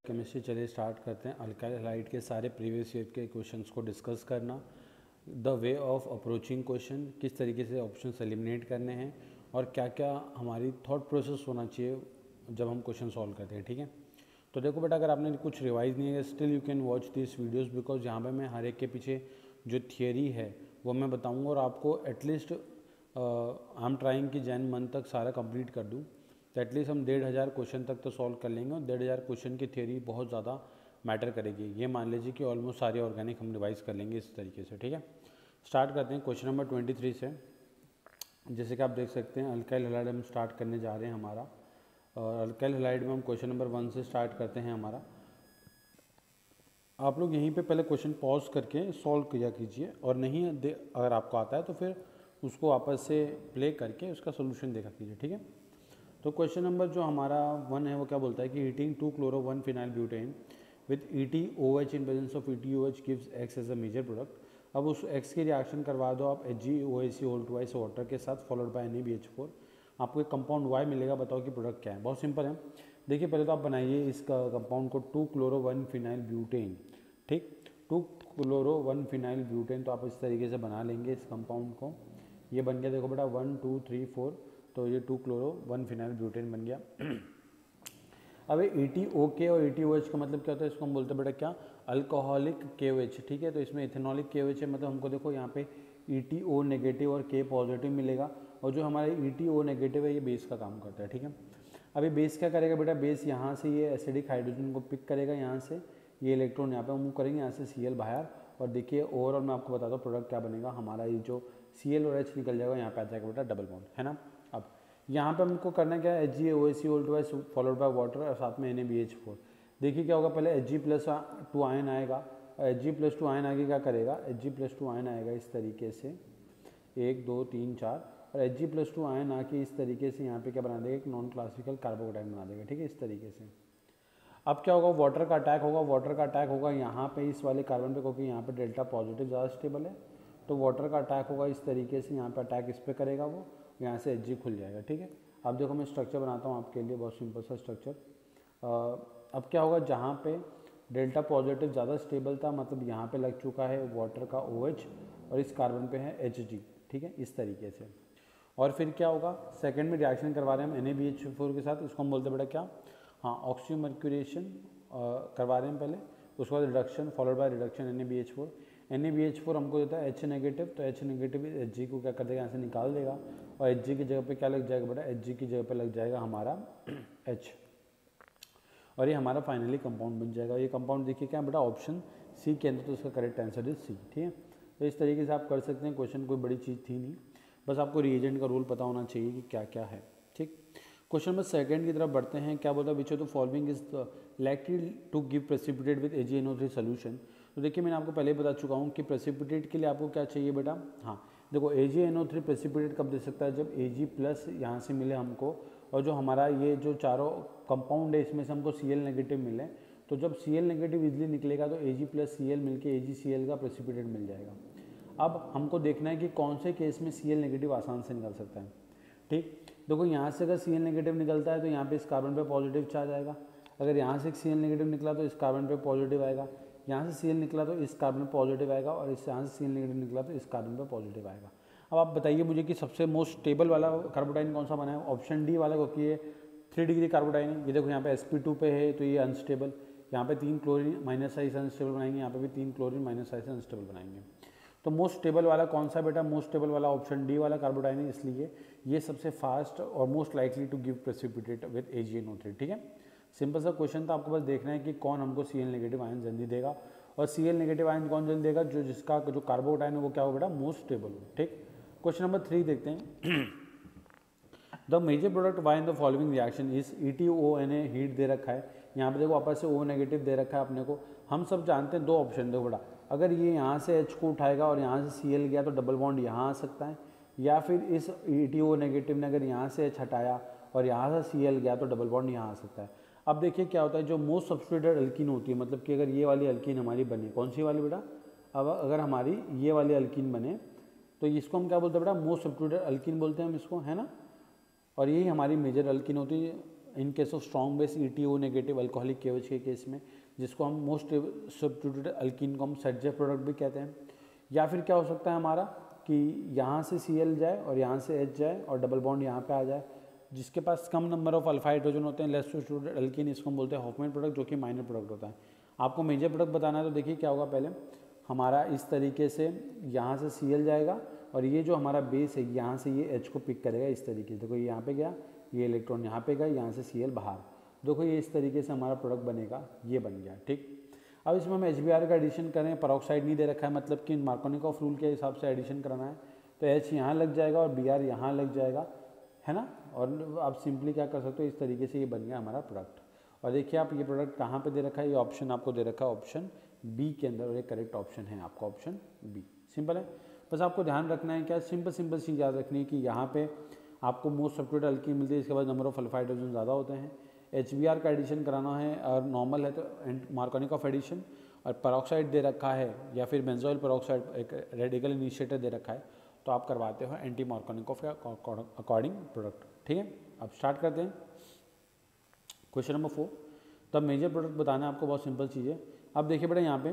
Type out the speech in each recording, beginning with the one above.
Chemistry चलिए start करते हैं। अल्काइल हैलाइड के सारे प्रीवियस ईयर के क्वेश्चंस को डिस्कस करना, the way of approaching question, किस तरीके से ऑप्शंस एलिमिनेट करने हैं और क्या क्या हमारी थॉट प्रोसेस होना चाहिए जब हम क्वेश्चन सॉल्व करते हैं। ठीक है, तो देखो बेटा, अगर आपने कुछ रिवाइज नहीं है still you can watch this videos, because यहाँ पर मैं हर एक के पीछे जो थियरी है वो मैं बताऊँगा और आपको एटलीस्ट आई एम ट्राइंग कि जैन मंथ तक सारा कंप्लीट कर दूँ। तो एटलीस्ट हम 1500 क्वेश्चन तक तो सॉल्व कर लेंगे और 1500 क्वेश्चन की थ्योरी बहुत ज़्यादा मैटर करेगी। ये मान लीजिए कि ऑलमोस्ट सारे ऑर्गेनिक हम रिवाइज कर लेंगे इस तरीके से। ठीक है, स्टार्ट करते हैं क्वेश्चन नंबर 23 से। जैसे कि आप देख सकते हैं अल्काइल हैलाइड हम स्टार्ट करने जा रहे हैं हमारा, और अल्काइल हैलाइड में हम क्वेश्चन नंबर 1 से स्टार्ट करते हैं हमारा। आप लोग यहीं पे पहले क्वेश्चन पॉज करके सॉल्व किया कीजिए, और नहीं अगर आपको आता है तो फिर उसको वापस से प्ले करके उसका सोल्यूशन देखा कीजिए। ठीक है, तो क्वेश्चन नंबर जो हमारा 1 है वो क्या बोलता है कि heating 2-chloro-1-phenyl butane with EtOH in presence of EtOH gives X as a major product. अब उस X की रिएक्शन करवा दो आप HgOAc होल ट्वाइस वाटर के साथ फॉलोड बाय NaBH4, आपको एक कंपाउंड Y मिलेगा। बताओ कि प्रोडक्ट क्या है। बहुत सिंपल है। देखिए पहले तो आप बनाइए इस कंपाउंड को 2-chloro-1-phenyl butane। ठीक, 2-chloro-1-phenyl butane, तो आप इस तरीके से बना लेंगे इस कंपाउंड को। ये बन गया, देखो बेटा 1 2 3 4, तो ये 2-chloro-1-phenyl butane बन गया। अब EtOK और EtOH का मतलब क्या होता है, इसको हम बोलते हैं बेटा क्या, अल्कोहलिक KOH। ठीक है, तो इसमें इथेनॉलिक KOH है, मतलब हमको देखो यहाँ पे EtO नेगेटिव और K पॉजिटिव मिलेगा, और जो हमारा EtO नेगेटिव है ये बेस का काम करता है। ठीक है, अभी बेस क्या करेगा बेटा, बेस यहाँ से ये एसिडिक हाइड्रोजन को पिक करेगा, यहाँ से ये इलेक्ट्रॉन यहाँ पे मूव करेंगे, यहाँ से Cl बाहर, और देखिए ओवरऑल मैं आपको बताता हूँ प्रोडक्ट क्या बनेगा हमारा। ये जो Cl और H निकल जाएगा, यहाँ पे आ जाएगा बेटा डबल बॉन्ड, है ना। अब यहाँ पे हमको करना क्या है, HgOAc whole twice followed by water और साथ में NaBH4। देखिए क्या होगा, पहले Hg+2 आयन आएगा, और Hg+2 आयन आगे क्या करेगा, Hg+2 आयन आएगा इस तरीके से 1 2 3 4, और Hg+2 आयन आके इस तरीके से यहाँ पे क्या बना देगा, एक नॉन क्लासिकल कार्बोकेटाइन बना देगा। ठीक है, इस तरीके से। अब क्या होगा, वाटर का अटैक होगा। वाटर का अटैक होगा यहाँ पे इस वाले कार्बन पे, क्योंकि यहाँ पे डेल्टा पॉजिटिव ज़्यादा स्टेबल है, तो वाटर का अटैक होगा इस तरीके से, यहाँ पे अटैक इस पर करेगा वो, यहाँ से Hg खुल जाएगा। ठीक है, अब देखो मैं स्ट्रक्चर बनाता हूँ आपके लिए, बहुत सिंपल सा स्ट्रक्चर। अब क्या होगा, जहाँ पे डेल्टा पॉजिटिव ज़्यादा स्टेबल था, मतलब यहाँ पे लग चुका है वाटर का OH, और इस कार्बन पे है Hg। ठीक है, इस तरीके से। और फिर क्या होगा, सेकेंड में रिएक्शन करवा रहे हैं हम NaBH4 के साथ, इसको हम बोलते हैं बेटा क्या, हाँ, ऑक्सीमर्क्यूरेशन करवा रहे हैं पहले, उसके बाद reduction followed by reduction NaBH4। NaBH4 हमको देता है H नेगेटिव, तो H नेगेटिव Hg को क्या कर देगा, यहाँ से निकाल देगा, और Hg की जगह पे क्या लग जाएगा बेटा, Hg की जगह पे लग जाएगा हमारा H, और ये हमारा फाइनली कंपाउंड बन जाएगा। ये कंपाउंड देखिए क्या बेटा, ऑप्शन सी के अंदर, तो उसका करेक्ट आंसर इज सी। ठीक है, तो इस तरीके से आप कर सकते हैं। क्वेश्चन कोई बड़ी चीज़ थी नहीं, बस आपको रिएजेंट का रूल पता होना चाहिए कि क्या क्या है। ठीक, क्वेश्चन नंबर सेकंड की तरफ बढ़ते हैं। क्या बोलता है, which of the following is likely to give precipitate with AgNO3 solution. तो देखिए मैंने आपको पहले ही बता चुका हूँ कि प्रेसिपिटेट के लिए आपको क्या चाहिए बेटा, हाँ देखो AgNO3 प्रेसिपिटेट कब दे सकता है, जब Ag+ यहाँ से मिले हमको, और जो हमारा ये जो चारों कंपाउंड है इसमें से हमको Cl नेगेटिव मिले, तो जब Cl नेगेटिव इजीली निकलेगा तो Ag+Cl मिलके AgCl का प्रेसिपिटेट मिल जाएगा। अब हमको देखना है कि कौन से केस में Cl नेगेटिव आसान से निकल सकता है। ठीक, देखो यहाँ से अगर Cl नेगेटिव निकलता है तो यहाँ पे इस कार्बन पे पॉजिटिव चार्ज आएगा, अगर यहाँ से Cl नेगेटिव निकला तो इस कार्बन पे पॉजिटिव आएगा, यहाँ से Cl निकला तो इस कार्बन पे पॉजिटिव आएगा, और इस यहाँ से Cl नेगेटिव निकला तो इस कार्बन पे पॉजिटिव आएगा। अब आप बताइए मुझे कि सबसे मोस्ट स्टेबल वाला कार्बोटाइन कौन सा बना है, ऑप्शन डी वाला, क्योंकि ये 3 डिग्री कार्बोटाइन है। ये देखो यहाँ पे sp2 पे है तो ये अनस्टेबल, यहाँ पे 3 क्लोरीन -I से अनस्टेबल बनाएंगे, यहाँ पे भी 3 क्लोरीन -I से अनस्टेबल बनाएंगे। तो मोस्ट स्टेबल वाला कौन सा बेटा, मोस्ट स्टेबल वाला ऑप्शन डी वाला कार्बोटाइन है, इसलिए ये सबसे फास्ट और most likely to give precipitate with AgNO3। ठीक है, सिंपल सा क्वेश्चन था, आपको बस देखना है कि कौन हमको Cl नेगेटिव आयन जल्दी देगा, और Cl नेगेटिव आयन कौन जल्दी देगा, जिसका जो कार्बोटाइन है वो क्या हो बेटा, मोस्ट स्टेबल हो। ठीक, क्वेश्चन नंबर 3 देखते हैं। The major product Y in the following reaction is EtONa, heat दे रखा है, यहाँ पे देखो वापस से O नेगेटिव दे रखा है अपने को। हम सब जानते हैं दो ऑप्शन, देखो बेटा, अगर ये यहाँ से H को उठाएगा और यहाँ से Cl गया तो डबल बॉन्ड यहाँ आ सकता है, या फिर इस EtO नेगेटिव ने अगर यहाँ से H हटाया और यहाँ से Cl गया तो डबल बॉन्ड यहाँ आ सकता है। अब देखिए क्या होता है, जो मोस्ट सब्स्टिट्यूटेड अल्कीन होती है, मतलब कि अगर ये वाली अल्कीन हमारी बने, कौन सी वाली बेटा, अब अगर हमारी ये वाली अल्कीन बने तो इसको हम क्या बोलते हैं बेटा, मोस्ट सब्स्टिट्यूटेड अल्कीन बोलते हैं हम इसको, है ना, और यही हमारी मेजर अल्कीन होती है, in case of strong base ETO negative alcoholic KOH के केस में, जिसको हम मोस्ट सब्स्टिट्यूटेड अल्कीन को हम सेट प्रोडक्ट भी कहते हैं। या फिर क्या हो सकता है हमारा कि यहाँ से Cl जाए और यहाँ से H जाए और डबल बॉन्ड यहाँ पे आ जाए, जिसके पास कम नंबर ऑफ अल्फा हाइड्रोजन होते हैं, लेस सब्स्टिट्यूटेड अल्कीन, इसको हम बोलते हैं हॉफमैन प्रोडक्ट, जो कि माइनर प्रोडक्ट होता है। आपको मेजर प्रोडक्ट बताना है तो देखिए क्या होगा, पहले हमारा इस तरीके से यहाँ से Cl जाएगा और ये जो हमारा बेस है यहाँ से ये H को पिक करेगा इस तरीके से। देखो ये यहाँ पे गया, ये इलेक्ट्रॉन यहाँ पे गया, यहाँ से Cl बाहर, देखो ये इस तरीके से हमारा प्रोडक्ट बनेगा, ये बन गया। ठीक, अब इसमें हम HBr का एडिशन करें, पेरोक्साइड नहीं दे रखा है, मतलब कि मार्कोनिकॉफ रूल के हिसाब से एडिशन कराना है, तो H यहाँ लग जाएगा और Br यहाँ लग जाएगा, है ना। और आप सिंपली क्या कर सकते हो, इस तरीके से ये बन गया हमारा प्रोडक्ट। और देखिए आप ये प्रोडक्ट कहाँ पे दे रखा है, ये ऑप्शन आपको दे रखा है ऑप्शन बी के अंदर, और ये करेक्ट ऑप्शन है आपका ऑप्शन बी। सिंपल है, बस आपको ध्यान रखना है क्या, सिंपल चीज़ याद रखनी है कि यहाँ पे आपको मोस्ट सब्स्टिट्यूटेड अल्कीन मिलती है, इसके बाद नंबर ऑफ अल्फा हाइड्रोजन ज़्यादा होते हैं। HBr का एडिशन कराना है और नॉर्मल है तो मार्कोनिकॉफ एडिशन, और पेरोक्साइड दे रखा है या फिर बेंजोइल पेरोक्साइड एक रेडिकल इनिशिएटर दे रखा है, तो आप करवाते हो एंटी मार्कोनिकॉफ के अकॉर्डिंग प्रोडक्ट। ठीक है, अब स्टार्ट करते हैं क्वेश्चन नंबर 4। तब मेजर प्रोडक्ट बताना है आपको, बहुत सिंपल चीज़ है। अब देखिए बेटा यहाँ पे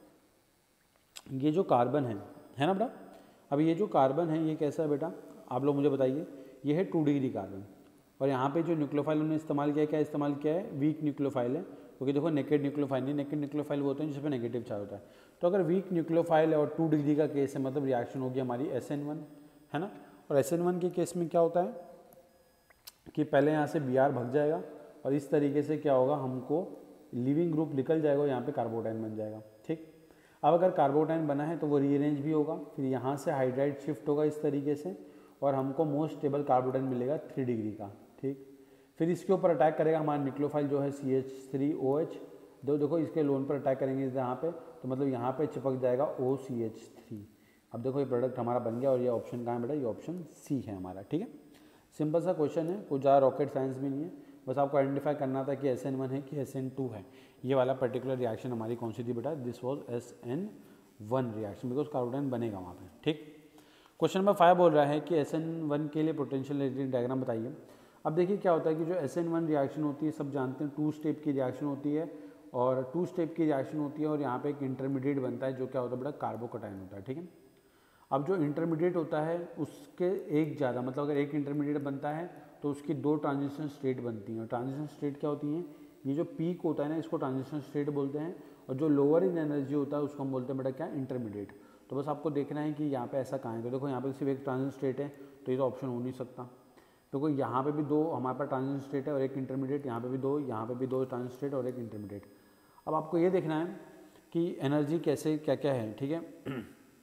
ये जो कार्बन है ना बेटा, अब ये जो कार्बन है ये कैसा है बेटा, आप लोग मुझे बताइए। ये है 2 डिग्री कार्बन, और यहाँ पे जो न्यूक्लियोफाइल उन्होंने इस्तेमाल किया, क्या इस्तेमाल किया है, वीक न्यूक्लियोफाइल है, क्योंकि देखो नेकेड न्यूक्लियोफाइल नहीं, नेकेड न्यूक्लियोफाइल वो होते हैं जिस पे नेगेटिव चार्ज होता है। तो अगर वीक न्यूक्लियोफाइल है और 2 डिग्री का केस है, मतलब रिएक्शन होगी हमारी SN1, है ना। और SN1 के केस में क्या होता है कि पहले यहाँ से Br भग जाएगा और इस तरीके से क्या होगा, हमको लिविंग ग्रुप निकल जाएगा और यहाँ पे कार्बोटाइन बन जाएगा। ठीक, अब अगर कार्बोटाइन बना है तो वो रीअरेंज भी होगा, फिर यहाँ से हाइड्राइड शिफ्ट होगा इस तरीके से, और हमको मोस्ट स्टेबल कार्बोटाइन मिलेगा 3 डिग्री का। ठीक, फिर इसके ऊपर अटैक करेगा हमारा न्यूक्लियोफाइल जो है CH3OH, देखो इसके लोन पर अटैक करेंगे यहाँ पे, तो मतलब यहाँ पे चिपक जाएगा OCH3। अब देखो ये प्रोडक्ट हमारा बन गया, और ये ऑप्शन कहाँ है बेटा, ये ऑप्शन सी है हमारा। ठीक है, सिंपल सा क्वेश्चन है, कुछ ज़्यादा रॉकेट साइंस भी नहीं है, बस आपको आइडेंटिफाई करना था कि SN1 है कि SN2 है। ये वाला पर्टिकुलर रिएक्शन हमारी कौन सी थी बेटा, this was SN1 reaction, because carbocation बनेगा वहाँ पे। ठीक, क्वेश्चन नंबर 5 बोल रहा है कि SN1 के लिए पोटेंशियल एनर्जी डायग्राम बताइए। अब देखिए क्या होता है कि जो SN1 रिएक्शन होती है, सब जानते हैं 2 स्टेप की रिएक्शन होती है, और 2 स्टेप की रिएक्शन होती है, और यहाँ पे एक इंटरमीडिएट बनता है जो क्या होता है बेटा, कार्बोकटाइन होता है। ठीक है, अब जो इंटरमीडिएट होता है उसके एक ज़्यादा, मतलब अगर एक इंटरमीडिएट बनता है तो उसकी 2 ट्रांजिशन स्टेट बनती हैं, और ट्रांजिशन स्टेट क्या होती हैं, ये जो पीक होता है ना इसको ट्रांजिशन स्टेट बोलते हैं, और जो लोअर इन एनर्जी होता है उसको हम बोलते हैं बेटा क्या, इंटरमीडिएट। तो बस आपको देखना है कि यहाँ पे ऐसा कहाँ है, तो देखो यहाँ पे सिर्फ एक ट्रांजिशन स्टेट है, तो ये तो ऑप्शन हो नहीं सकता। तो यहाँ पे भी 2 हमारे पास ट्रांजिशन स्टेट है और एक इंटरमीडिएट, यहाँ पे भी 2, यहाँ पे भी 2 ट्रांजिशन स्टेट और एक इंटरमीडिएट। अब आपको ये देखना है कि एनर्जी कैसे क्या क्या है। ठीक है,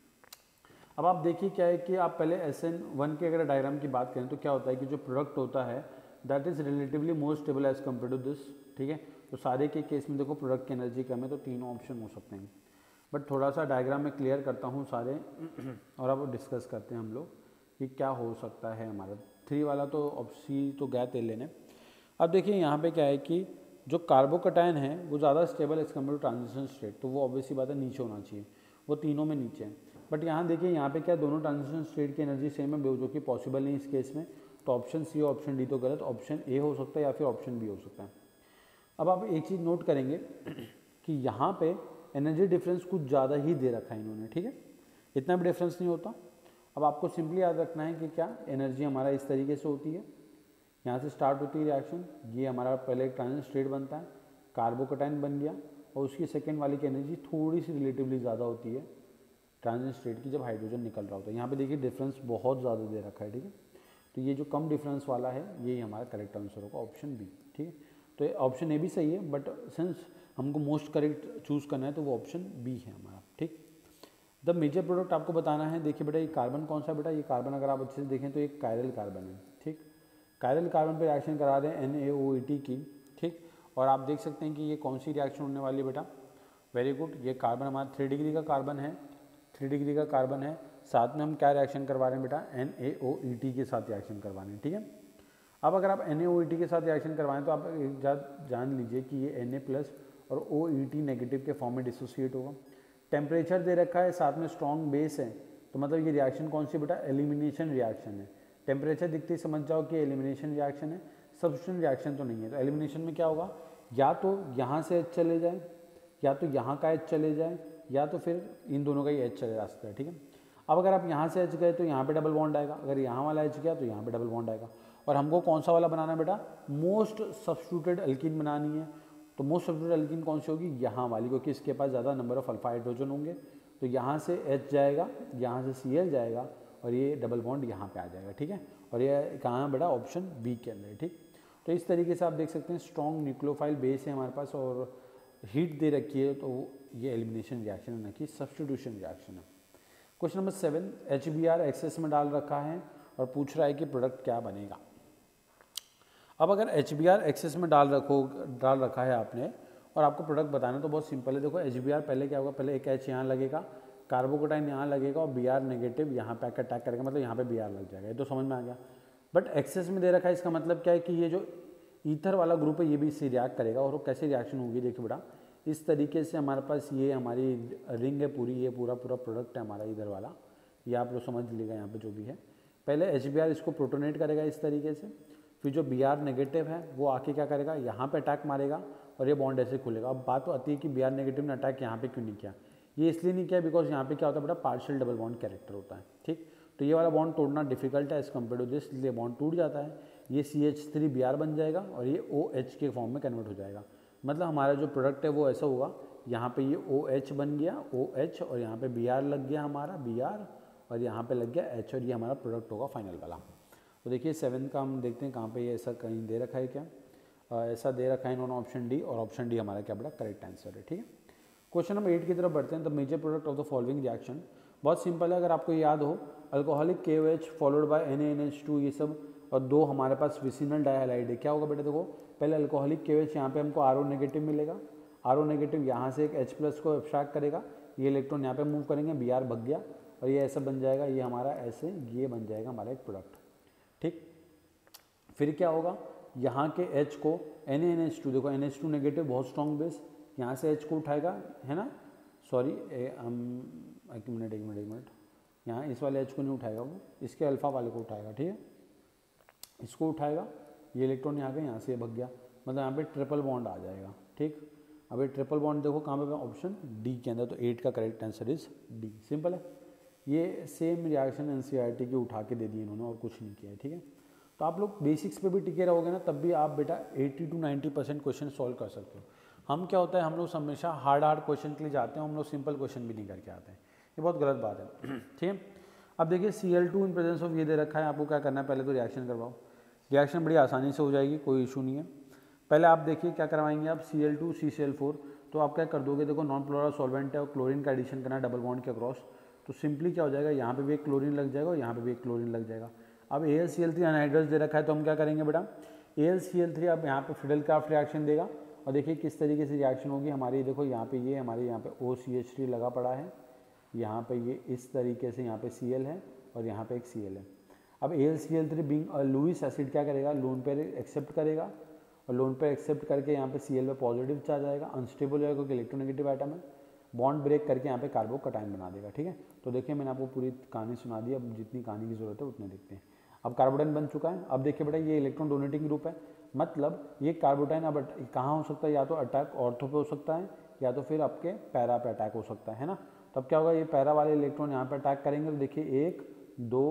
अब आप देखिए क्या है कि आप पहले SN1 के अगर डायग्राम की बात करें तो क्या होता है कि जो प्रोडक्ट होता है that is relatively more stable as compared to this. ठीक है, तो सारे के केस में देखो प्रोडक्ट की एनर्जी कम है, तो तीनों ऑप्शन हो सकते हैं, बट थोड़ा सा डायग्राम में क्लियर करता हूँ सारे और अब डिस्कस करते हैं हम लोग कि क्या हो सकता है हमारा। 3 वाला तो ऑप्शन तो गया तेल लेने। अब देखिए यहाँ पे क्या है कि जो कार्बोकटाइन है वो ज़्यादा stable as compared to transition state, तो वो ऑब्वियसली बात है नीचे होना चाहिए, वो तीनों में नीचे है। बट यहाँ देखिए यहाँ पे क्या दोनों ट्रांजिशन स्टेट की एनर्जी सेम है, जो कि पॉसिबल नहीं इस केस में, तो ऑप्शन सी और ऑप्शन डी तो गलत, ऑप्शन ए हो सकता है या फिर ऑप्शन बी हो सकता है। अब आप एक चीज़ नोट करेंगे कि यहाँ पे एनर्जी डिफरेंस कुछ ज़्यादा ही दे रखा है इन्होंने। ठीक है, इतना भी डिफरेंस नहीं होता। अब आपको सिंपली याद रखना है कि क्या एनर्जी हमारा इस तरीके से होती है, यहाँ से स्टार्ट होती है रिएक्शन, ये हमारा पहले एक ट्रांजिशन स्टेट बनता है, कार्बोकटाइन बन गया, और उसकी सेकेंड वाली की एनर्जी थोड़ी सी रिलेटिवली ज़्यादा होती है ट्रांजिशन स्टेट की, जब हाइड्रोजन निकल रहा होता है। यहाँ पे देखिए डिफरेंस बहुत ज़्यादा दे रखा है। ठीक है, तो ये जो कम डिफरेंस वाला है यही हमारा करेक्ट आंसर होगा, ऑप्शन बी। ठीक है, तो ऑप्शन ए भी सही है, बट सिंस हमको मोस्ट करेक्ट चूज़ करना है तो वो ऑप्शन बी है हमारा। ठीक, द मेजर प्रोडक्ट आपको बताना है। देखिए बेटा ये कार्बन कौन सा बेटा, ये कार्बन अगर आप अच्छे से देखें तो एक कायरल कार्बन है। ठीक, कायरल कार्बन पर रिएक्शन करा दें NaOET की। ठीक, और आप देख सकते हैं कि ये कौन सी रिएक्शन होने वाली है बेटा, वेरी गुड, ये कार्बन हमारा 3 डिग्री का कार्बन है, 3 डिग्री का कार्बन है, साथ में हम क्या रिएक्शन करवा रहे हैं बेटा, NaOET के साथ रिएक्शन करवा रहे हैं। ठीक है, अब अगर आप NaOET के साथ रिएक्शन करवाएं तो आप एक जान लीजिए कि ये Na+ और OET नेगेटिव के फॉर्म में डिसोसिएट होगा। टेम्परेचर दे रखा है, साथ में स्ट्रॉन्ग बेस है, तो मतलब ये रिएक्शन कौन सी बेटा, एलिमिनेशन रिएक्शन है। टेम्परेचर दिखते ही समझ जाओ कि एलिमिनेशन रिएक्शन है, सब्स्टिट्यूशन रिएक्शन तो नहीं है। तो एलिमिनेशन में क्या होगा, या तो यहाँ से H चले जाए, या तो यहाँ का H चले जाए, या तो फिर इन दोनों का ही H चले जा सकता है, ठीक है। अब अगर आप यहाँ से H गए तो यहाँ पे डबल बॉन्ड आएगा, अगर यहाँ वाला H गया तो यहाँ पे डबल बॉन्ड आएगा। और हमको कौन सा वाला बनाना है बेटा, मोस्ट सब्स्टिट्यूटेड अल्कीन बनानी है। तो मोस्ट सब्स्टिट्यूटेड अल्कीन कौन सी होगी, यहाँ वाली, क्योंकि इसके पास ज़्यादा नंबर ऑफ अल्फा हाइड्रोजन होंगे। तो यहाँ से H जाएगा, यहाँ से Cl जाएगा, और ये डबल बॉन्ड यहाँ पे आ जाएगा, ठीक है। और ये कहाँ है बेटा, ऑप्शन बी के अंदर है, ठीक। तो इस तरीके से आप देख सकते हैं स्ट्रॉन्ग न्यूक्लियोफाइल बेस है हमारे पास और हीट दे रखी है, तो ये एलिमिनेशन रिएक्शन है, ना कि सब्स्टिट्यूशन रिएक्शन है। क्वेश्चन नंबर 7, HBr एक्सेस में डाल रखा है और पूछ रहा है कि प्रोडक्ट क्या बनेगा। अब अगर HBr एक्सेस में डाल रखा है आपने और आपको प्रोडक्ट बताना तो बहुत सिंपल है। देखो HBr पहले क्या होगा, पहले एक H यहाँ लगेगा, कार्बोकेटाइन यहाँ लगेगा और Br नेगेटिव यहाँ पे अटैक करेगा, मतलब यहाँ पे Br लग जाएगा। ये तो समझ में आ गया। बट एक्सेस में दे रखा है, इसका मतलब क्या है कि ये जो ईथर वाला ग्रुप है ये भी इससे रिएक्ट करेगा। और वो कैसे रिएक्शन होगी, देखिए बेटा, इस तरीके से हमारे पास ये हमारी रिंग है पूरी, ये पूरा प्रोडक्ट है हमारा इधर वाला, ये आप लोग समझ लीजिएगा यहाँ पे जो भी है। पहले HBr इसको प्रोटोनेट करेगा इस तरीके से, फिर जो Br नेगेटिव है वो आके क्या करेगा, यहाँ पे अटैक मारेगा और ये बॉन्ड ऐसे खुलेगा। अब बात तो आती है कि Br नेगेटिव ने अटैक यहाँ पे क्यों नहीं किया, ये इसलिए नहीं किया बिकॉज यहाँ पे क्या होता है बेटा, पार्शियल डबल बॉन्ड कैरेक्टर होता है, ठीक। तो ये वाला बॉन्ड तोड़ना डिफिकल्ट है एज कम्पेयर टू दिस, इसलिए बॉन्ड टूट जाता है, ये CH3Br बन जाएगा और ये OH के फॉर्म में कन्वर्ट हो जाएगा। मतलब हमारा जो प्रोडक्ट है वो ऐसा होगा, यहाँ पे ये OH बन गया, OH, और यहाँ पे Br लग गया हमारा Br, और यहाँ पे लग गया H, और ये हमारा प्रोडक्ट होगा फाइनल वाला। तो देखिए 7 का हम देखते हैं कहाँ पे ये ऐसा कहीं दे रखा है क्या, ऐसा दे रखा है इन्होंने ऑप्शन डी, और ऑप्शन डी हमारा क्या बड़ा करेक्ट आंसर है, ठीक है। क्वेश्चन नंबर 8 की तरफ बढ़ते हैं। The major product of the following reaction, बहुत सिंपल है, अगर आपको याद हो, alcoholic KOH followed by NaNH2, ये सब, और दो हमारे पास विसिनल डाइहैलाइड है। क्या होगा बेटा, देखो पहले अल्कोहलिक KOH यहाँ पे हमको RO नेगेटिव मिलेगा, RO नेगेटिव यहाँ से एक H प्लस को एब्स्ट्रैक्ट करेगा, ये इलेक्ट्रॉन यहाँ पे मूव करेंगे, Br भग गया और ये ऐसा बन जाएगा, ये हमारा ऐसे ये बन जाएगा हमारा एक प्रोडक्ट, ठीक। फिर क्या होगा, यहाँ के H को NaNH2, देखो NH2 नेगेटिव बहुत स्ट्रॉन्ग बेस, यहाँ से H को उठाएगा, है ना, सॉरी एक मिनट, यहाँ इस वाले H को नहीं उठाएगा वो, इसके अल्फा वाले को उठाएगा, ठीक है, इसको उठाएगा, ये इलेक्ट्रॉन यहाँ के यहाँ से भग गया, मतलब यहाँ पे ट्रिपल बॉन्ड आ जाएगा, ठीक। अब ये ट्रिपल बॉन्ड देखो कहाँ पे, ऑप्शन डी के अंदर, तो 8 का correct answer is D, simple है। ये सेम रिएक्शन NCERT की उठा के दे दी इन्होंने और कुछ नहीं किया है, ठीक है। तो आप लोग बेसिक्स पे भी टिके रहोगे ना, तब भी आप बेटा 80 to 90% क्वेश्चन सॉल्व कर सकते हो। हम क्या होता है, हम लोग हमेशा हार्ड क्वेश्चन के लिए जाते हैं, हम लोग सिंपल क्वेश्चन भी नहीं करके आते हैं, ये बहुत गलत बात है, ठीक है। अब देखिए Cl2 इन प्रेजेंस ऑफ ये दे रखा है, आपको क्या करना है, पहले तो रिएक्शन करवाओ। रिएक्शन बड़ी आसानी से हो जाएगी, कोई इशू नहीं है। पहले आप देखिए क्या करवाएंगे आप, Cl2 CCl4, तो आप क्या कर दोगे, देखो नॉन पोलर सॉल्वेंट है और क्लोरीन का एडिशन करना है डबल बॉन्ड के अक्रॉस, तो सिंपली क्या हो जाएगा, यहाँ पे भी एक क्लोरीन लग जाएगा और यहाँ पे भी एक क्लोरीन लग जाएगा। अब AlCl3 अनहाइड्रस दे रखा है, तो हम क्या करेंगे बेटा, AlCl3 अब यहाँ पे फिडेलक्राफ्ट रिएक्शन देगा और देखिए किस तरीके से रिएक्शन होगी हमारी। देखो यहाँ पे ये हमारे यहाँ पे OCH3 लगा पड़ा है, यहाँ पे ये इस तरीके से यहाँ पे Cl है और यहाँ पे एक Cl है। अब AlCl3 बीइंग लुईस एसिड क्या करेगा, लोन पेयर एक्सेप्ट करेगा और लोन पेयर एक्सेप्ट करके यहाँ पे Cl पे पॉजिटिव चार्ज आएगा, अनस्टेबल हो जाएगा क्योंकि इलेक्ट्रोनेगेटिव आइटम है, बॉन्ड ब्रेक करके यहाँ पे कार्बोकटाइन बना देगा, ठीक है। तो देखिए मैंने आपको पूरी कहानी सुना दी, अब जितनी कहानी की जरूरत है उतने देखते हैं। अब कार्बोटाइन बन चुका है, अब देखिए बेटा ये इलेक्ट्रॉन डोनेटिंग ग्रुप है, मतलब ये कार्बोटाइन अब कहाँ हो सकता है, या तो अटैक ऑर्थो पे हो सकता है या तो फिर आपके पैरा पे अटैक हो सकता है ना। तब क्या होगा, ये पैरा वाले इलेक्ट्रॉन यहाँ पे अटैक करेंगे, तो देखिए 1 2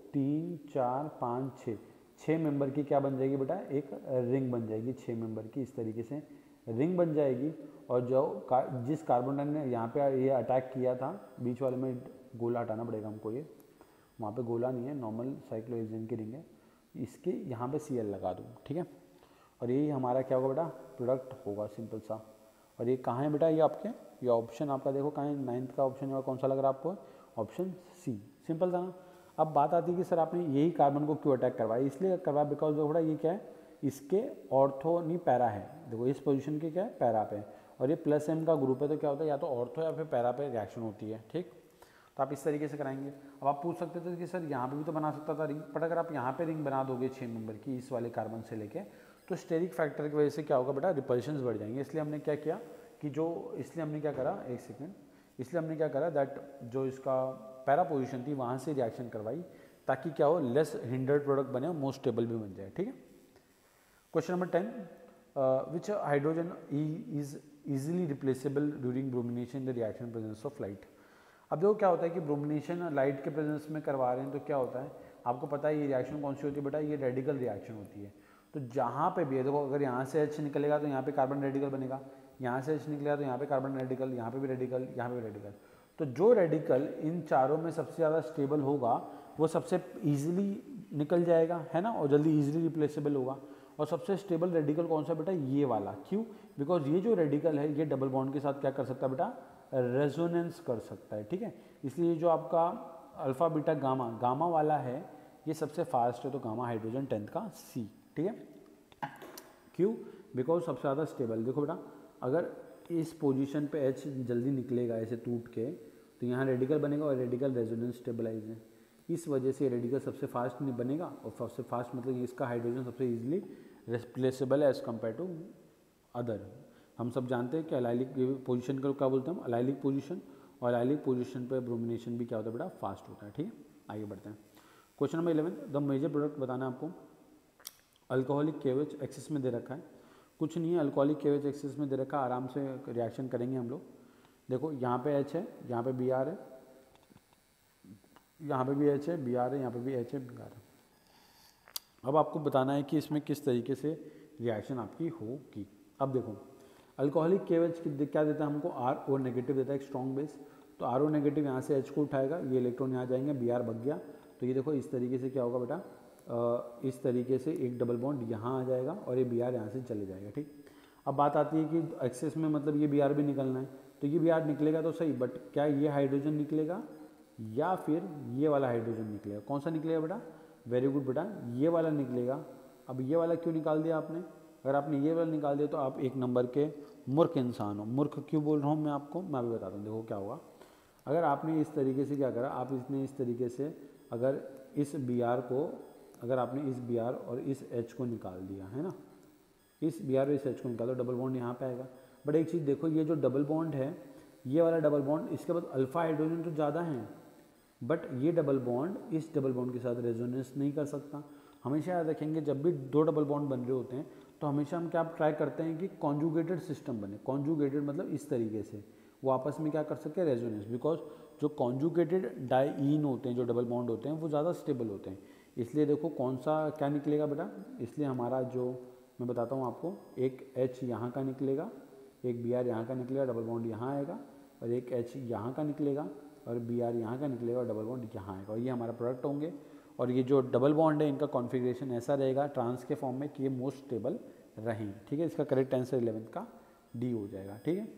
3 4 5 6 मेंबर की क्या बन जाएगी बेटा, एक रिंग बन जाएगी 6 मेंबर की, इस तरीके से रिंग बन जाएगी। और जो जिस कार्बोटाइन ने यहाँ पे ये अटैक किया था, बीच वाले में गोला हटाना पड़ेगा हमको, ये वहाँ पे गोला नहीं है, नॉर्मल साइक्लोहेक्सेन की रिंग है, इसके यहाँ पे Cl लगा दूँ, ठीक है। और यही हमारा क्या होगा बेटा, प्रोडक्ट होगा सिंपल सा। और ये कहाँ है बेटा, ये आपके, ये ऑप्शन आपका देखो कहाँ है, 9th का ऑप्शन है, कौन सा लग रहा है आपको, ऑप्शन सी, सिंपल था ना। अब बात आती है कि सर आपने यही कार्बन को क्यों अटैक करवाया, इसलिए करवाया बिकॉज देखो बेटा ये क्या है, इसके ऑर्थो नहीं पैरा है, देखो इस पोजीशन के क्या है, पैरा पे, और ये +M का ग्रुप है, तो क्या होता है या तो ऑर्थो या फिर पैरा पे रिएक्शन होती है, ठीक। तो आप इस तरीके से कराएंगे। अब आप पूछ सकते थे कि सर यहाँ पे भी तो बना सकता था रिंग, बट अगर आप यहाँ पे रिंग बना दोगे 6 मेंबर की इस वाले कार्बन से लेके, तो स्टेरिक फैक्टर की वजह से क्या होगा बेटा, रिपल्शंस बढ़ जाएंगे। इसलिए हमने क्या किया कि इसलिए हमने क्या करा, एक सेकेंड, इसलिए हमने क्या करा दैट जो इसका पैरा पोजिशन थी वहाँ से रिएक्शन करवाई, ताकि क्या हो, लेस हिंडर्ड प्रोडक्ट बने और मोस्ट स्टेबल भी बन जाए, ठीक है। Question number 10, which hydrogen is easily replaceable during bromination in the reaction presence of light. अब देखो क्या होता है कि ब्रोमिनेशन लाइट के प्रेजेंस में करवा रहे हैं तो क्या होता है, आपको पता है ये रिएक्शन कौन सी होती है बेटा, ये रेडिकल रिएक्शन होती है। तो जहाँ पे भी है देखो, अगर यहाँ से H निकलेगा तो यहाँ पे कार्बन रेडिकल बनेगा, यहाँ से H निकलेगा तो यहाँ पे कार्बन रेडिकल, यहाँ पे भी रेडिकल, यहाँ पे भी रेडिकल। तो जो रेडिकल इन चारों में सबसे ज़्यादा स्टेबल होगा वो सबसे ईजिली निकल जाएगा, है ना, और जल्दी ईजिली रिप्लेसेबल होगा। और सबसे स्टेबल रेडिकल कौन सा बेटा, ये वाला। क्यों? बिकॉज ये जो रेडिकल है ये डबल बॉन्ड के साथ क्या कर सकता है बेटा, रेजोनेंस कर सकता है, ठीक है। इसलिए जो आपका अल्फा बीटा गामा, गामा वाला है ये सबसे फास्ट है, तो गामा हाइड्रोजन 10th का सी, ठीक है। क्यों? बिकॉज सबसे ज़्यादा स्टेबल। देखो बेटा, अगर इस पोजीशन पे H जल्दी निकलेगा ऐसे टूट के, तो यहाँ रेडिकल बनेगा और रेडिकल रेजोनेंस स्टेबलाइज है, इस वजह से रेडिकल सबसे फास्ट नहीं बनेगा। और सबसे फास्ट मतलब इसका हाइड्रोजन सबसे ईजिली रिप्लेसेबल है एज कम्पेयर टू अदर। हम सब जानते हैं कि अलाइलिक पोजीशन को क्या बोलते हैं हम, अलाइलिक पोजीशन, और अलाइलिक पोजीशन पे ब्रोमिनेशन भी क्या होता है बेटा, फास्ट होता है, ठीक है। आगे बढ़ते हैं। Question number 11, the major product बताना है आपको। अल्कोहलिक केवेज एक्सेस में दे रखा है, कुछ नहीं है, अल्कोहलिक केवेज एक्सेस में दे रखा है, आराम से रिएक्शन करेंगे हम लोग। देखो यहाँ पे H है, यहाँ पे Br है, यहाँ पे भी H है, Br है, यहाँ पे भी H है, Br है। अब आपको बताना है कि इसमें किस तरीके से रिएक्शन आपकी होगी। अब देखो अल्कोहलिक केवेज क्या देता है हमको, RO नेगेटिव देता है, एक स्ट्रॉन्ग बेस। तो RO नेगेटिव यहाँ से H को उठाएगा, ये इलेक्ट्रॉन यहाँ जाएंगे, Br भग गया। तो ये देखो इस तरीके से क्या होगा बेटा, इस तरीके से एक डबल बॉन्ड यहाँ आ जाएगा और ये Br यहाँ से चले जाएगा, ठीक। अब बात आती है कि एक्सेस में मतलब ये Br भी निकलना है, तो ये Br निकलेगा तो सही, बट क्या ये हाइड्रोजन निकलेगा या फिर ये वाला हाइड्रोजन निकलेगा? कौन सा निकलेगा बेटा? वेरी गुड बेटा, ये वाला निकलेगा। अब ये वाला क्यों निकाल दिया आपने? अगर आपने ये वाला निकाल दिया तो आप एक नंबर के मूर्ख इंसान हो। मूर्ख क्यों बोल रहा हूँ मैं आपको, मैं भी बताता हूँ। देखो क्या होगा, अगर आपने इस तरीके से क्या करा, आप इसने इस तरीके से अगर इस Br को, अगर आपने इस Br और इस H को निकाल दिया है ना, इस Br और इस H को निकाल दो, डबल बॉन्ड यहाँ पे आएगा। बट एक चीज़ देखो, ये जो डबल बॉन्ड है, ये वाला डबल बॉन्ड, इसके बाद अल्फा हाइड्रोजन तो ज़्यादा है, बट ये डबल बॉन्ड इस डबल बॉन्ड के साथ रेजोनेंस नहीं कर सकता। हमेशा याद रखेंगे, जब भी दो डबल बॉन्ड बन रहे होते हैं तो हमेशा हम क्या ट्राई करते हैं कि कॉन्जुगेटेड सिस्टम बने। कॉन्जुगेटेड मतलब इस तरीके से वो आपस में क्या कर सके, रेजोनेंस। बिकॉज जो कॉन्जुगेटेड डाईन होते हैं, जो डबल बॉन्ड होते हैं, वो ज़्यादा स्टेबल होते हैं। इसलिए देखो कौन सा क्या निकलेगा बेटा, इसलिए हमारा जो मैं बताता हूँ आपको, एक H यहाँ का निकलेगा, एक Br यहाँ का निकलेगा, डबल बॉन्ड यहाँ आएगा, और एक H यहाँ का निकलेगा और Br यहाँ का निकलेगा और डबल बॉन्ड यहाँ आएगा, और ये हमारा प्रोडक्ट होंगे। और ये जो डबल बॉन्ड है इनका कॉन्फ़िगरेशन ऐसा रहेगा ट्रांस के फॉर्म में कि ये मोस्ट स्टेबल रहें, ठीक है। इसका करेक्ट आंसर 11th का D हो जाएगा, ठीक है।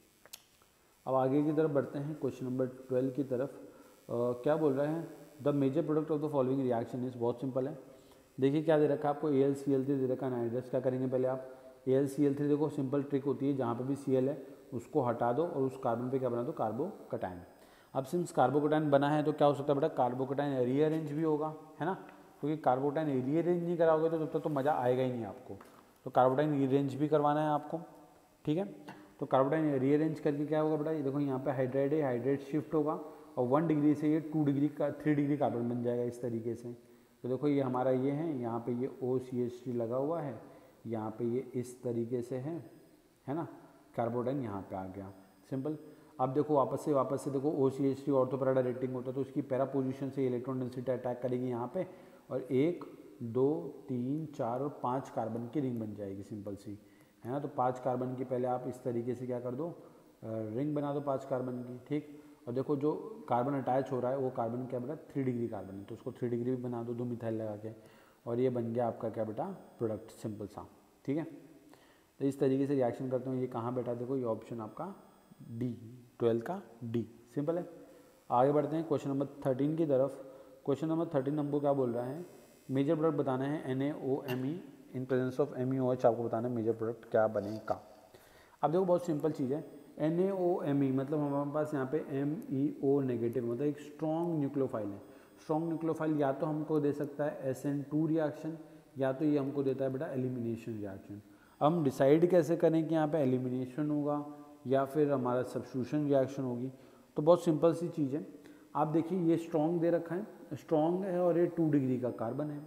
अब आगे की तरफ बढ़ते हैं, क्वेश्चन नंबर 12 की तरफ। क्या बोल रहे हैं, the major product of the following reaction is, बहुत सिंपल है। देखिए क्या दे रखा है आपको, AlCl3 दे रखा है नाइट्रस। क्या करेंगे पहले आप, AlCl3 देखो सिंपल ट्रिक होती है, जहाँ पे भी Cl है उसको हटा दो और उस कार्बन पे क्या बना दो, कार्बोकटायन। अब सिंस कार्बोकटायन बना है तो क्या हो सकता है बेटा, कार्बोकटायन रीअरेंज भी होगा, है ना, क्योंकि कार्बोकटायन रीअरेंज नहीं कराओगे तो तब तक तो मज़ा आएगा ही नहीं आपको। तो कार्बोकटायन रीअरेंज भी करवाना है आपको, ठीक है। तो कार्बोकटायन रीअरेंज करके क्या होगा बेटा, ये देखो यहाँ पे हाइड्राइड है, हाइड्राइड शिफ्ट होगा और 1 डिग्री से ये 2 डिग्री का 3 डिग्री कार्बन बन जाएगा इस तरीके से। तो देखो ये हमारा ये है, यहाँ पे ये OCH3 लगा हुआ है, यहाँ पे ये इस तरीके से है ना, कार्बोकटायन यहाँ पे आ गया, सिंपल। अब देखो वापस से देखो OCH3 ऑर्थो पैरा रेटिंग होता है, तो उसकी पैरा पोजीशन से इलेक्ट्रॉन डेंसिटी अटैक करेगी यहाँ पे, और 1 2 3 4 और 5 कार्बन की रिंग बन जाएगी, सिंपल सी, है ना। तो 5 कार्बन की पहले आप इस तरीके से क्या कर दो, रिंग बना दो 5 कार्बन की, ठीक। और देखो जो कार्बन अटैच हो रहा है वो कार्बन क्या बेटा, 3 डिग्री कार्बन है, तो उसको 3 डिग्री भी बना दो 2 मिथाइल लगा के, और ये बन गया आपका क्या बेटा, प्रोडक्ट, सिंपल सा, ठीक है। तो इस तरीके से रिएक्शन करते हैं। ये कहाँ बेटा, देखो ये ऑप्शन आपका D, 12 का D, सिंपल है। आगे बढ़ते हैं क्वेश्चन नंबर 13 की तरफ। क्वेश्चन नंबर 13 हमको क्या बोल रहा है, मेजर प्रोडक्ट बताना है NaOMe in presence of MeOH, आपको बताना है मेजर प्रोडक्ट क्या बनेगा। अब देखो बहुत सिंपल चीज़ है, NaOMe मतलब हमारे पास यहाँ पे MEO नेगेटिव मतलब एक स्ट्रॉन्ग न्यूक्लियोफाइल है। स्ट्रॉन्ग न्यूक्लियोफाइल या तो हमको दे सकता है SN2 रिएक्शन, या तो ये हमको देता है बेटा एलिमिनेशन रिएक्शन। हम डिसाइड कैसे करें कि यहाँ पे एलिमिनेशन होगा या फिर हमारा सब्स्टिट्यूशन रिएक्शन होगी, तो बहुत सिंपल सी चीज़ है। आप देखिए ये स्ट्रॉन्ग दे रखा है, स्ट्रॉन्ग है और ये 2 डिग्री का कार्बन है,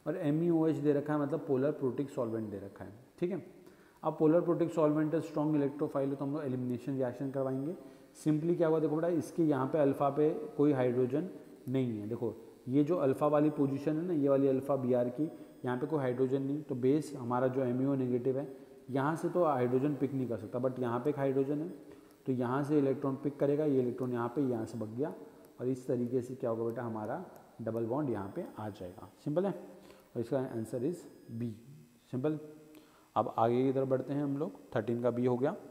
और MeOH दे रखा है मतलब पोलर प्रोटिक सॉल्वेंट दे रखा है, ठीक है। अब पोलर प्रोटिक सॉल्वेंट है, स्ट्रॉन्ग इलेक्ट्रोफाइल है, तो हम लोग एलिमिनेशन रिएक्शन करवाएंगे। सिंपली क्या हुआ देखो बेटा, इसके यहाँ पे अल्फा पे कोई हाइड्रोजन नहीं है। देखो ये जो अल्फा वाली पोजीशन है ना, ये वाली अल्फा Br की, यहाँ पे कोई हाइड्रोजन नहीं, तो बेस हमारा जो MeO नेगेटिव है यहाँ से तो हाइड्रोजन पिक नहीं कर सकता, बट यहाँ पे एक हाइड्रोजन है तो यहाँ से इलेक्ट्रॉन पिक करेगा, ये इलेक्ट्रॉन यहाँ पे यहाँ से भाग गया, और इस तरीके से क्या होगा बेटा, हमारा डबल बॉन्ड यहाँ पे आ जाएगा। सिंपल है, और इसका आंसर इज बी, सिंपल। अब आगे की तरफ बढ़ते हैं हम लोग, 13 का बी हो गया।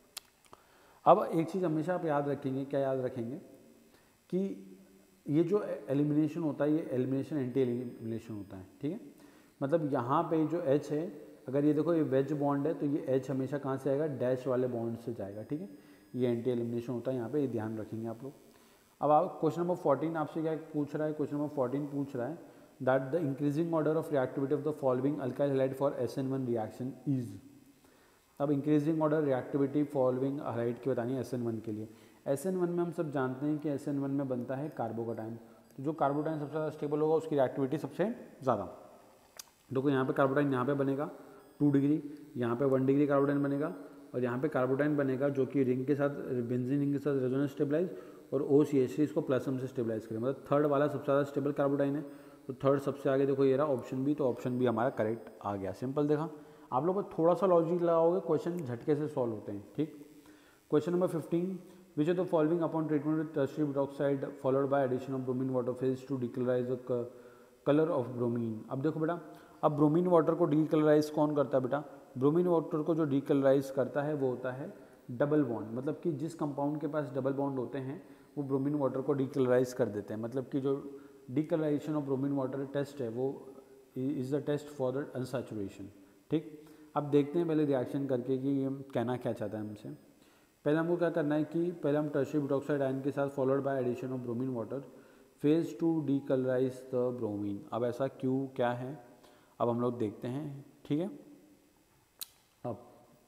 अब एक चीज़ हमेशा आप याद रखेंगे, क्या याद रखेंगे कि ये जो एलिमिनेशन होता है, ये एलिमिनेशन एंटी एलिमिनेशन होता है, ठीक है। मतलब यहाँ पे जो H है, अगर ये देखो ये वेज बॉन्ड है तो ये H हमेशा कहाँ से आएगा, डैश वाले बॉन्ड से जाएगा, ठीक है। ये एंटी एलिमिनेशन होता है यहाँ पे, ये ध्यान रखेंगे आप लोग। अब आप क्वेश्चन नंबर 14 आपसे क्या पूछ रहा है, क्वेश्चन नंबर 14 पूछ रहा है that the increasing order of reactivity of the following alkyl halide for SN1 reaction is. अब increasing order reactivity following halide की बतानी है SN1 के लिए। SN1 में हम सब जानते हैं कि SN1 में बनता है कार्बोकैटायन, तो जो कार्बोकैटायन सबसे ज़्यादा स्टेबल होगा उसकी रिएक्टिविटी सबसे ज़्यादा। देखो यहाँ पे कार्बोकैटायन यहाँ पे बनेगा 2 डिग्री, यहाँ पे 1 डिग्री कार्बोकैटायन बनेगा, और यहाँ पे कार्बोकैटायन बनेगा जो कि रिंग के साथ, बेंजीन रिंग के साथ रेजोनेंस स्टेबलाइज, और OCH3 इसको प्लस हम से स्टेबलाइज करें, मतलब थर्ड वाला सबसे ज़्यादा स्टेबल कार्बोकैटायन है, तो थर्ड सबसे आगे देखो ये रहा ऑप्शन बी, तो ऑप्शन बी हमारा करेक्ट आ गया। सिंपल देखा, आप लोग थोड़ा सा लॉजिक लगाओगे क्वेश्चन झटके से सॉल्व होते हैं, ठीक। Question number 15, which of the following upon treatment with tertiary butoxide followed by addition of bromine water fails to decolourise the colour of bromine. अब देखो बेटा, अब ब्रोमीन वाटर को डीकलराइज कौन करता है बेटा, ब्रोमीन वाटर को जो डीकलराइज करता है वो होता है डबल बॉन्ड, मतलब कि जिस कंपाउंड के पास डबल बॉन्ड होते हैं वो ब्रोमीन वाटर को डीकलराइज कर देते हैं। मतलब कि जो decolourisation of bromine water test है वो is the test for the unsaturation, ठीक। अब देखते हैं पहले रिएक्शन करके कि ये कहना क्या चाहता है हमसे। पहले हमको क्या करना है कि पहले हम टर्शियरी बुटाक्साइड आयन के साथ followed by addition of bromine water fails to decolourise the bromine. अब ऐसा क्यों, क्या है, अब हम लोग देखते हैं, ठीक है। अब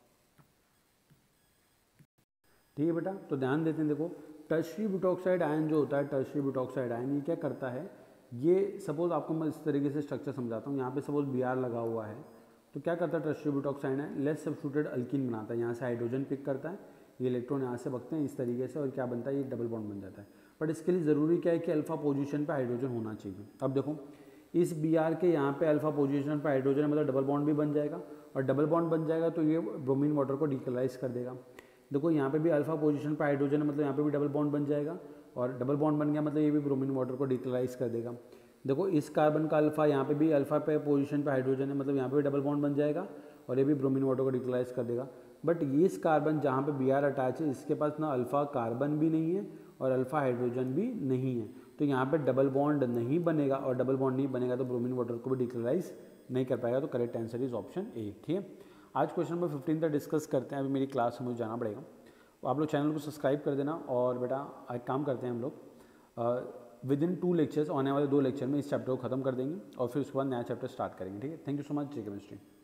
ठीक है बेटा, तो ध्यान देते हैं। देखो टर्शियरी बुटाक्साइड आयन जो होता है, टर्शियरी बुटाक्साइड आयन ये क्या करता है, ये सपोज आपको मैं इस तरीके से स्ट्रक्चर समझाता हूँ। यहाँ पे सपोज Br लगा हुआ है, तो क्या करता है tertiary butoxide ion, less substituted alkene बनाता है, यहाँ से हाइड्रोजन पिक करता है, ये इलेक्ट्रॉन यहाँ से बगते हैं इस तरीके से, और क्या बनता है, ये डबल बॉन्ड बन जाता है। बट इसके लिए ज़रूरी क्या है कि अल्फा पोजीशन पे हाइड्रोजन होना चाहिए। अब देखो इस Br के यहाँ पे अल्फा पोजीशन पे हाइड्रोजन है, मतलब डबल बॉन्ड भी बन जाएगा, और डबल बॉन्ड बन जाएगा तो ये ब्रोमीन वाटर को डीकलराइज कर देगा। देखो यहाँ पे भी अल्फा पोजीशन पे हाइड्रोजन है, मतलब यहाँ पे भी डबल बॉन्ड बन जाएगा, और डबल बॉन्ड बन गया मतलब ये भी ब्रोमीन वाटर को डीकलराइज कर देगा। देखो इस कार्बन का अल्फा, यहाँ पे भी अल्फा पे पोजीशन पे हाइड्रोजन है, मतलब यहाँ पे भी डबल बॉन्ड बन जाएगा, और ये भी ब्रोमीन वाटर को डीकलराइज कर देगा। बट ये इस कार्बन जहाँ पे Br अटैच है, इसके पास ना अल्फा कार्बन भी नहीं है और अल्फा हाइड्रोजन भी नहीं है, तो यहाँ पे डबल बॉन्ड नहीं बनेगा, और डबल बॉन्ड नहीं बनेगा तो ब्रोमीन वाटर को भी डीकलराइज नहीं कर पाएगा। तो correct answer is option A, ठीक है। आज क्वेश्चन नंबर 15 तक डिस्कस करते हैं। अभी मेरी क्लास में मुझे जाना पड़ेगा, तो आप लोग चैनल को सब्सक्राइब कर देना। और बेटा एक काम करते हैं हम लोग विद इन 2 लेक्चर्स, आने वाले 2 लेक्चर में इस चैप्टर को खत्म कर देंगे, और फिर उसके बाद नया चैप्टर स्टार्ट करेंगे, ठीक है। थैंक यू सो मच, जय केमिस्ट्री।